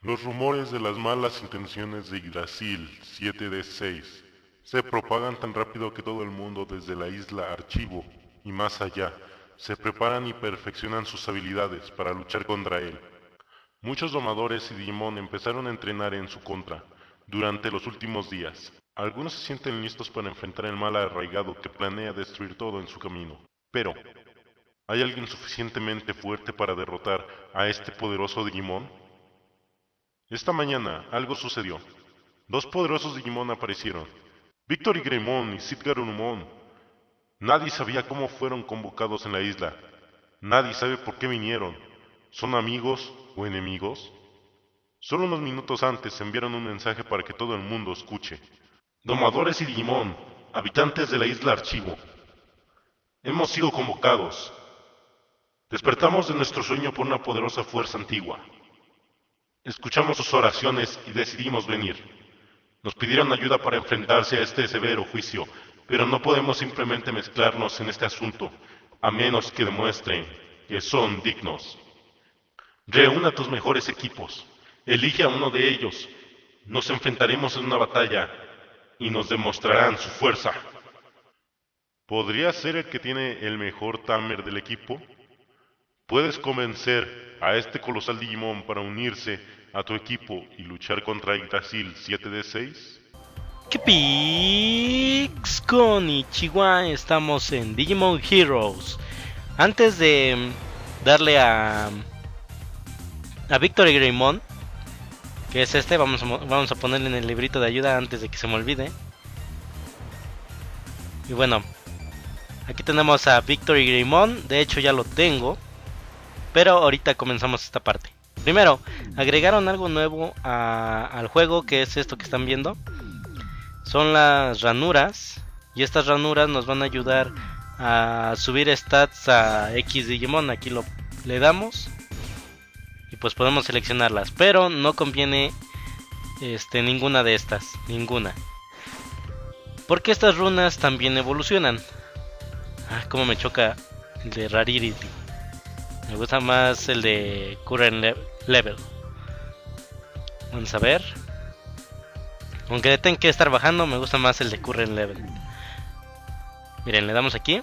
Los rumores de las malas intenciones de Yggdrasil 7D6 se propagan tan rápido que todo el mundo desde la isla Archivo y más allá se preparan y perfeccionan sus habilidades para luchar contra él. Muchos domadores y Digimon empezaron a entrenar en su contra durante los últimos días. Algunos se sienten listos para enfrentar el mal arraigado que planea destruir todo en su camino. Pero, ¿hay alguien suficientemente fuerte para derrotar a este poderoso Digimon? Esta mañana algo sucedió. Dos poderosos Digimon aparecieron. Victory Greymon y Sitgarurumon. Nadie sabía cómo fueron convocados en la isla. Nadie sabe por qué vinieron. ¿Son amigos o enemigos? Solo unos minutos antes enviaron un mensaje para que todo el mundo escuche. Domadores y Digimon, habitantes de la isla Archivo. Hemos sido convocados. Despertamos de nuestro sueño por una poderosa fuerza antigua. Escuchamos sus oraciones y decidimos venir. Nos pidieron ayuda para enfrentarse a este severo juicio, pero no podemos simplemente mezclarnos en este asunto, a menos que demuestren que son dignos. Reúna tus mejores equipos, elige a uno de ellos, nos enfrentaremos en una batalla y nos demostrarán su fuerza. ¿Podría ser el que tiene el mejor tamer del equipo? ¿Puedes convencer a este colosal Digimon para unirse a tu equipo y luchar contra Yggdrasil 7D6? ¿Qué pics? Konnichiwa, estamos en Digimon Heroes. Antes de darle a Victory Greymon, que es este, vamos a ponerle en el librito de ayuda antes de que se me olvide. Y bueno, aquí tenemos a Victory Greymon, de hecho ya lo tengo, pero ahorita comenzamos esta parte. Primero, agregaron algo nuevo al juego, que es esto que están viendo. Son las ranuras, y estas ranuras nos van a ayudar a subir stats a X Digimon. Aquí le damos y pues podemos seleccionarlas, pero no conviene ninguna de estas, ninguna, porque estas runas también evolucionan. Como me choca el de Rarity. Me gusta más el de Current Level. Vamos a ver. Aunque tenga que estar bajando, me gusta más el de Current Level. Miren, le damos aquí.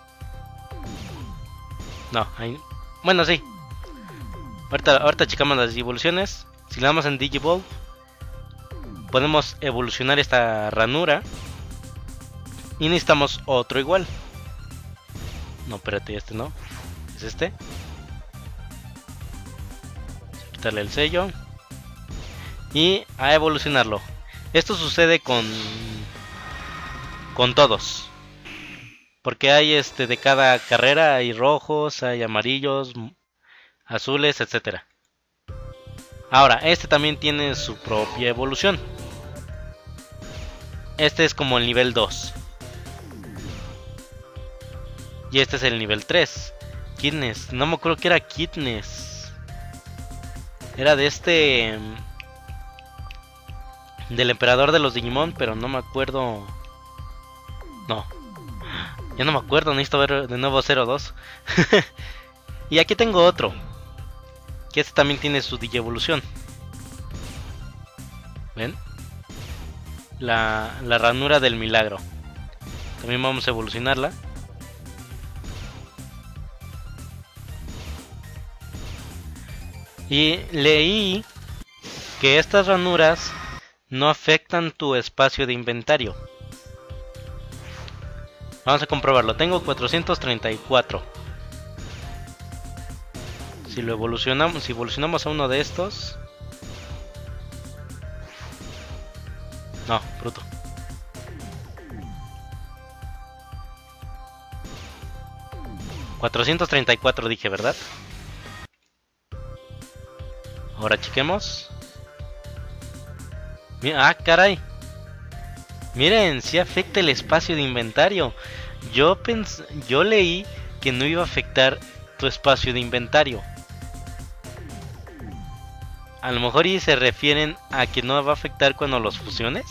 No, ahí. Bueno, sí. Ahorita checamos las evoluciones. Si le damos en Digivolve, podemos evolucionar esta ranura. Y necesitamos otro igual. No, espérate, este no. Es este. Quitarle el sello. Y a evolucionarlo. Esto sucede con todos. Porque hay de cada carrera hay rojos, hay amarillos, azules, etcétera. Ahora, este también tiene su propia evolución. Este es como el nivel 2. Y este es el nivel 3. Kidness, no me acuerdo que era Kidness. Era de del emperador de los Digimon, pero no me acuerdo. No, ya no me acuerdo, necesito ver de nuevo 02. Y aquí tengo otro, que este también tiene su digievolución. ¿Ven? La ranura del milagro. También vamos a evolucionarla. Y leí que estas ranuras no afectan tu espacio de inventario. Vamos a comprobarlo. Tengo 434. Si evolucionamos a uno de estos. No, bruto. $434 dije, ¿verdad? Ahora chequemos. Caray. Miren, si afecta el espacio de inventario. Yo leí que no iba a afectar tu espacio de inventario. A lo mejor y se refieren a que no va a afectar cuando los fusiones.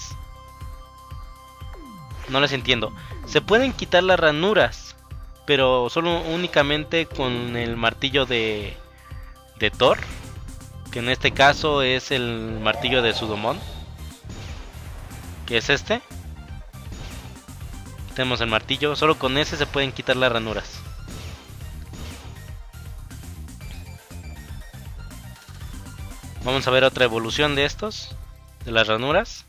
No les entiendo. Se pueden quitar las ranuras, pero solo únicamente con el martillo de Thor. que en este caso es el martillo de Sudomon, que es este. Tenemos el martillo, solo con ese se pueden quitar las ranuras. Vamos a ver otra evolución de estos, de las ranuras.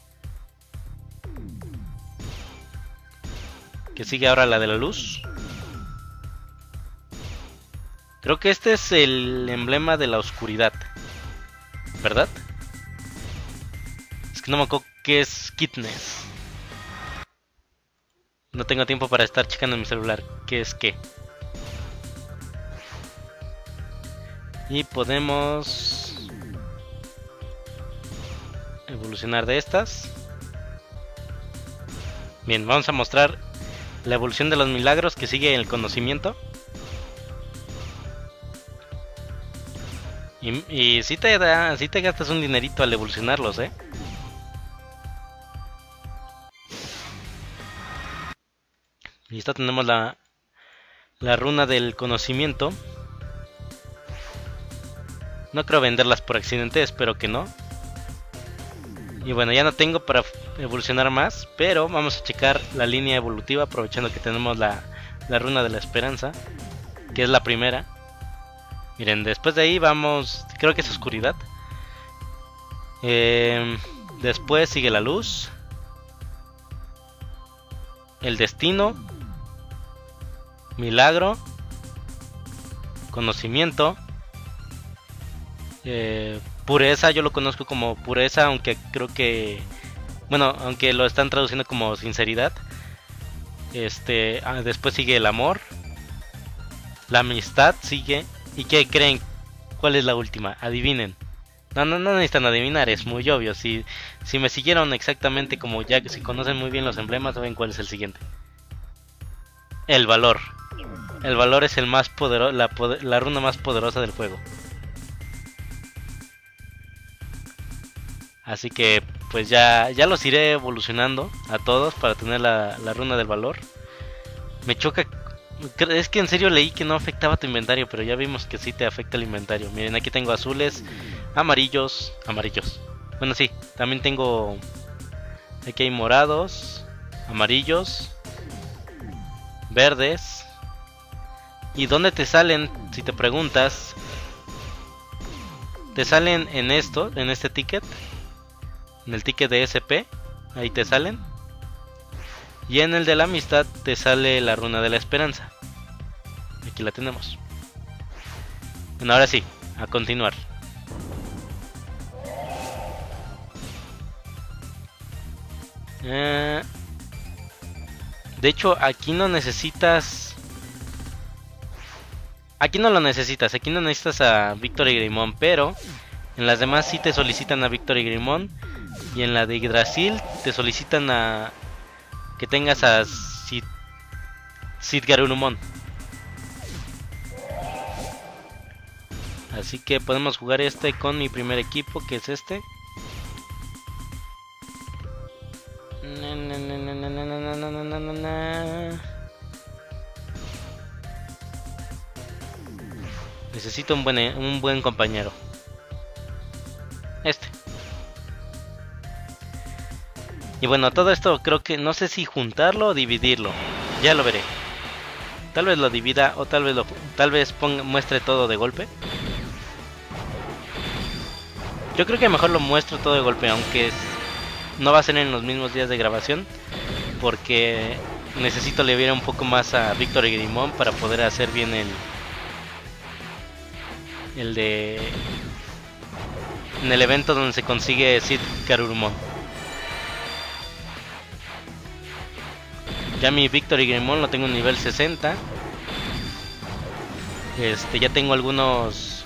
Que sigue ahora la de la luz. Creo que este es el emblema de la oscuridad, ¿verdad? Es que no me acuerdo qué es Kitness. No tengo tiempo para estar checando en mi celular qué es qué. Y podemos evolucionar de estas. Bien, vamos a mostrar la evolución de los milagros que sigue el conocimiento. Y si te gastas un dinerito al evolucionarlos, Listo, tenemos la runa del conocimiento. No creo venderlas por accidente, espero que no. Y bueno, ya no tengo para evolucionar más, pero vamos a checar la línea evolutiva aprovechando que tenemos la runa de la esperanza, que es la primera. Miren, después de ahí vamos, creo que es oscuridad. Después sigue la luz, el destino, milagro, conocimiento, pureza. Yo lo conozco como pureza, aunque creo que, bueno, aunque lo están traduciendo como sinceridad. Después sigue el amor, la amistad sigue. ¿Y qué creen? ¿Cuál es la última? Adivinen. No necesitan adivinar, es muy obvio. Si me siguieron exactamente como ya, si conocen muy bien los emblemas, saben cuál es el siguiente. El valor. El valor es el más poderoso, la runa más poderosa del juego. Así que pues ya los iré evolucionando a todos para tener la runa del valor. Me choca. Es que en serio leí que no afectaba tu inventario, pero ya vimos que sí te afecta el inventario. Miren, aquí tengo azules, amarillos. Bueno, sí, también tengo. Aquí hay morados, amarillos, verdes. ¿Y dónde te salen? Si te preguntas, te salen en este ticket, en el ticket de SP, ahí te salen. Y en el de la amistad te sale la runa de la esperanza. Aquí la tenemos. Bueno, ahora sí, a continuar. De hecho, aquí no necesitas... Aquí no lo necesitas, aquí no necesitas a Víctor y Greymon, pero en las demás sí te solicitan a Víctor y Greymon. Y en la de Yggdrasil te solicitan a... que tengas a Sid Garurumon. Así que podemos jugar con mi primer equipo, que es este. Necesito un buen compañero. Y bueno, todo esto creo que no sé si juntarlo o dividirlo. Ya lo veré. Tal vez lo divida o tal vez muestre todo de golpe. Yo creo que mejor lo muestro todo de golpe, aunque no va a ser en los mismos días de grabación, porque necesito leer un poco más a Víctor y Greymon para poder hacer bien el de... en el evento donde se consigue Sid Garurumon. Ya mi Víctor y Greymon lo tengo en nivel 60. Ya tengo algunos...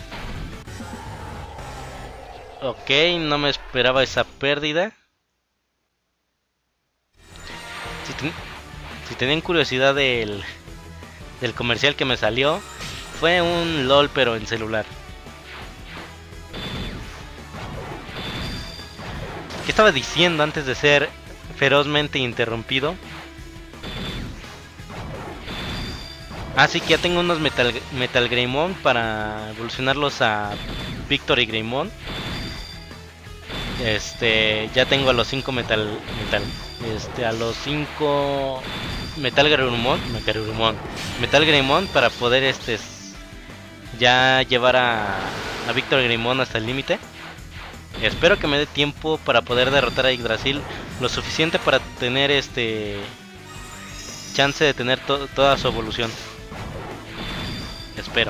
Ok, no me esperaba esa pérdida. Si tenían curiosidad del comercial que me salió, fue un LOL pero en celular. ¿Qué estaba diciendo antes de ser ferozmente interrumpido? Así que ya tengo unos Metal Greymon para evolucionarlos a Victor y Greymon. Ya tengo a los 5 a los 5 Metal Greymon para poder ya llevar a Victor Greymon hasta el límite. Espero que me dé tiempo para poder derrotar a Yggdrasil lo suficiente para tener chance de tener toda su evolución. Espero.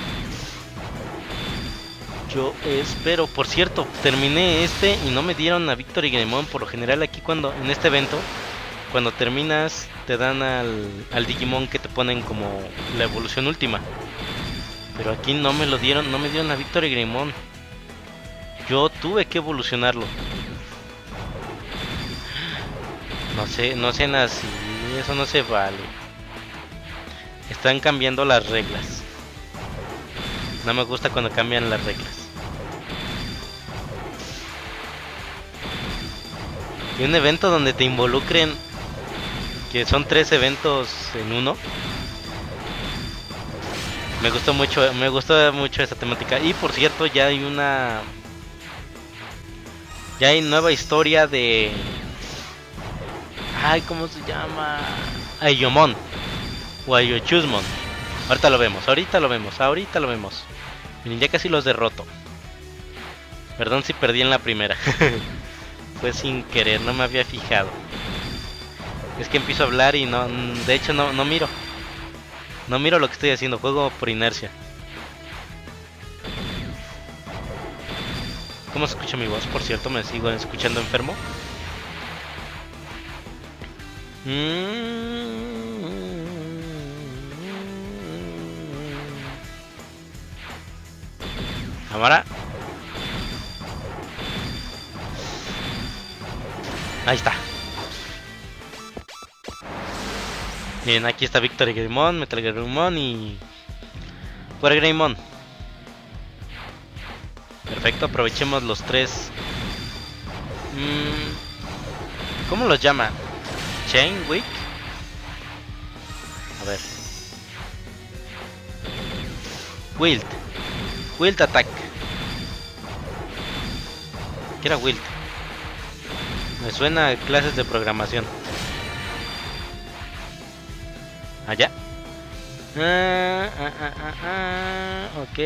Yo espero. Por cierto, terminé y no me dieron a Victor y Greymon. Por lo general aquí en este evento, cuando terminas te dan al Digimon que te ponen como la evolución última. Pero aquí no me lo dieron, no me dieron a Victor y Greymon. Yo tuve que evolucionarlo. No sean así, eso no se vale. Están cambiando las reglas. No me gusta cuando cambian las reglas. Y un evento donde te involucren, que son 3 eventos en uno. Me gustó mucho esa temática. Y por cierto, ya hay nueva historia de... Ay, ¿cómo se llama? Ayomon o Ayochusmon. Ahorita lo vemos. Miren, ya casi los derroto. Perdón si perdí en la primera. Fue sin querer, no me había fijado. Es que empiezo a hablar y de hecho no miro. No miro lo que estoy haciendo, juego por inercia. ¿Cómo se escucha mi voz? Por cierto, me sigo escuchando enfermo. Cámara. Ahí está. Miren, aquí está Victor y Greymon, Metal Greymon y... Fuera Greymon. Perfecto, aprovechemos los 3. ¿Cómo los llaman? Chain Wick. A ver. Wild Attack. ¿Qué era Wild? Me suena a clases de programación. Allá. Ok.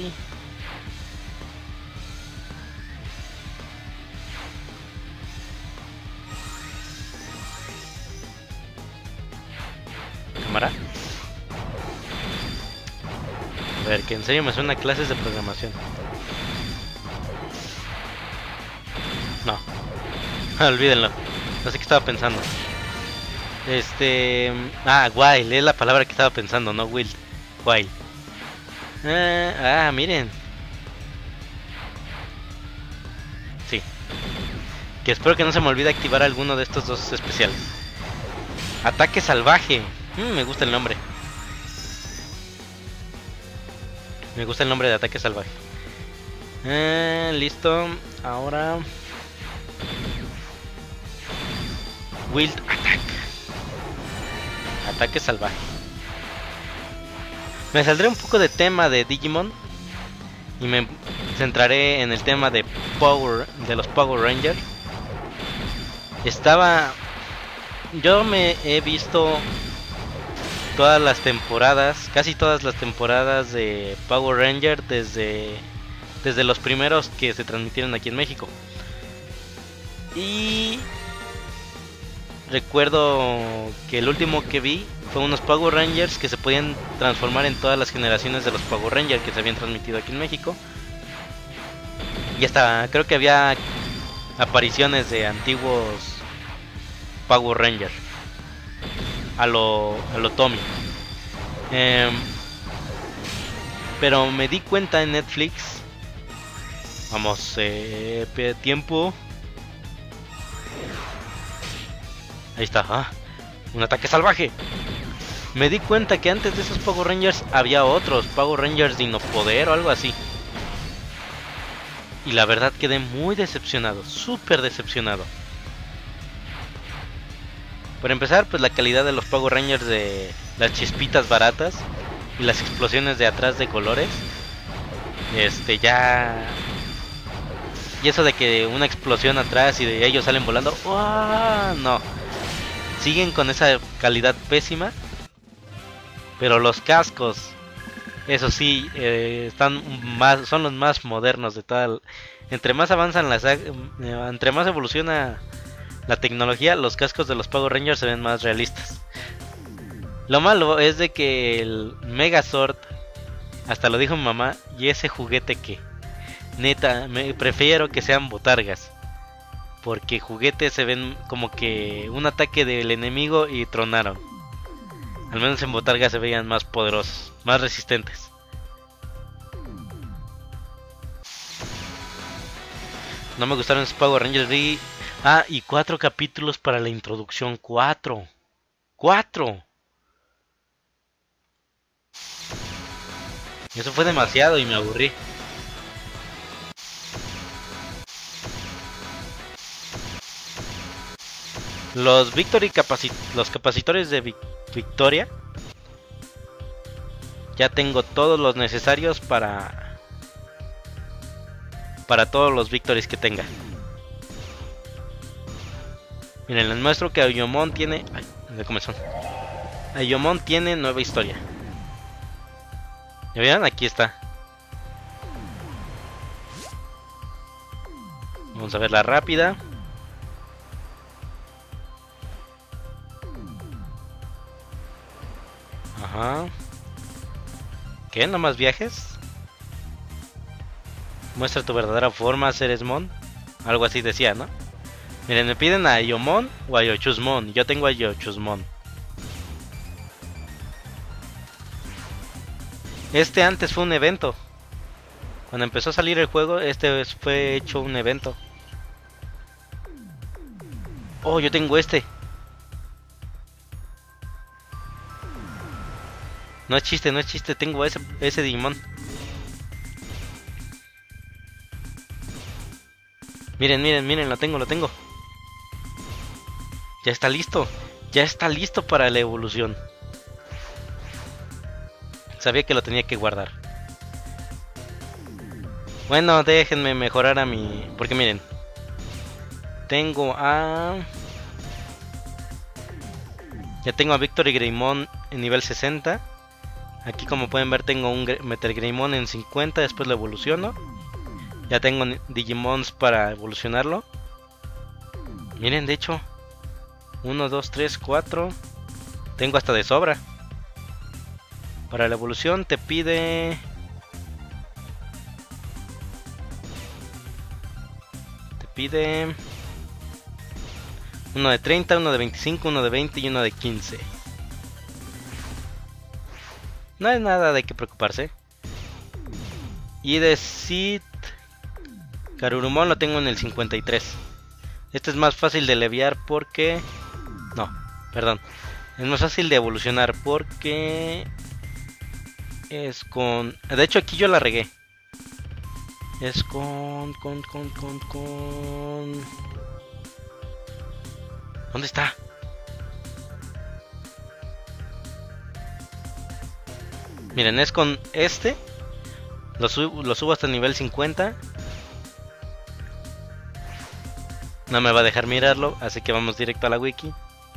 Cámara. A ver, que en serio me suena a clases de programación. No. Olvídenlo. No sé qué estaba pensando. Wild, es la palabra que estaba pensando, no Wild. Wild. Miren. Sí. Que espero que no se me olvide activar alguno de estos 2 especiales. Ataque salvaje. Me gusta el nombre. Me gusta el nombre de ataque salvaje. Listo. Ahora Wild Attack. Ataque salvaje. Me saldré un poco de tema de Digimon y me centraré en el tema de los Power Rangers. Yo me he visto todas las temporadas, casi todas las temporadas de Power Ranger desde los primeros que se transmitieron aquí en México. Y recuerdo que el último que vi fue unos Power Rangers que se podían transformar en todas las generaciones de los Power Rangers que se habían transmitido aquí en México. Y hasta creo que había apariciones de antiguos Power Rangers a lo Tommy. Pero me di cuenta en Netflix. Vamos, tiempo. Ahí está, un ataque salvaje. Me di cuenta que antes de esos Power Rangers había otros Power Rangers Dinopoder o algo así. Y la verdad quedé muy decepcionado, súper decepcionado. Para empezar, pues la calidad de los Power Rangers, de las chispitas baratas y las explosiones de atrás de colores, Ya. Y eso de que una explosión atrás y de ellos salen volando. ¡Oh! No. Siguen con esa calidad pésima. Pero los cascos, eso sí, son los más modernos de tal. Entre más avanzan entre más evoluciona la tecnología, los cascos de los Power Rangers se ven más realistas. Lo malo es de que el Megazord, hasta lo dijo mi mamá, y ese juguete que, neta, prefiero que sean botargas. Porque juguetes se ven como que un ataque del enemigo y tronaron. Al menos en botargas se veían más poderosos, más resistentes. No me gustaron esos Power Rangers. Y 4 capítulos para la introducción. 4. Eso fue demasiado y me aburrí. Los los capacitores de Victoria. Ya tengo todos los necesarios para todos los Victories que tenga. Miren, les muestro que Ayomon tiene... de comezón. Ayomon tiene nueva historia. ¿Ya vieron? Aquí está. Vamos a ver la rápida. Ajá. ¿Qué? ¿No más viajes? Muestra tu verdadera forma, Ceresmon. Algo así decía, ¿no? Miren, me piden a Ayomon o a Yochusmon. Yo tengo a Yochusmon. Antes fue un evento. Cuando empezó a salir el juego, fue hecho un evento. Oh, yo tengo este. No es chiste, tengo ese Digimon. Miren, lo tengo. Ya está listo para la evolución. Sabía que lo tenía que guardar. Bueno, déjenme mejorar a mi... Porque miren, ya tengo a Victory Greymon en nivel 60. Aquí como pueden ver tengo un Metal Greymon en 50, después lo evoluciono. Ya tengo Digimons para evolucionarlo. Miren, de hecho 1, 2, 3, 4. Tengo hasta de sobra. Para la evolución te pide... uno de 30, uno de 25, uno de 20 y uno de 15. No es nada de qué preocuparse. Y de Sid Garurumon lo tengo en el 53. Este es más fácil de leviar porque... No, perdón. Es más fácil de evolucionar porque... es con... De hecho aquí yo la regué. Es con... ¿Dónde está? Miren, es con este. Lo subo hasta el nivel 50. No me va a dejar mirarlo, así que vamos directo a la wiki.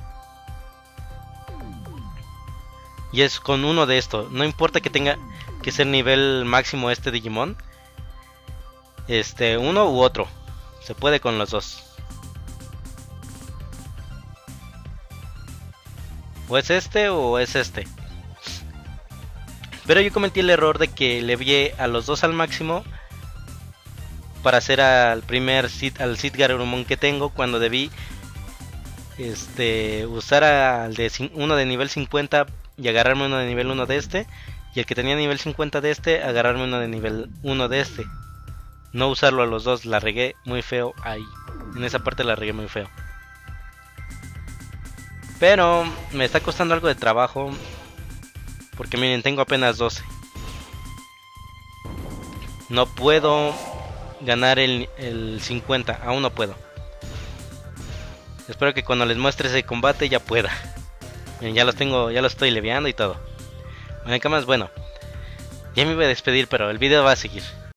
Y es con uno de estos. No importa que tenga que ser nivel máximo este Digimon. Uno u otro. Se puede con los dos. O es este o es este. Pero yo cometí el error de que le vi a los dos al máximo para hacer al Sid Garurumon que tengo, cuando debí usar uno de nivel 50 y agarrarme uno de nivel 1 de este, y el que tenía nivel 50 de este, agarrarme uno de nivel 1 de este. No usarlo a los dos, la regué muy feo ahí. En esa parte la regué muy feo. Pero me está costando algo de trabajo. Porque miren, tengo apenas 12. No puedo ganar el 50. Aún no puedo. Espero que cuando les muestre ese combate ya pueda. Miren, ya los tengo, ya los estoy leviando y todo. Bueno, ¿qué más? Bueno, ya me iba a despedir, pero el video va a seguir.